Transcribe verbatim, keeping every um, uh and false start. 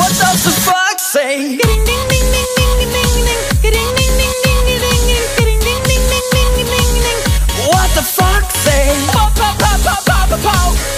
What does the fuck say? Ding, ding, ding.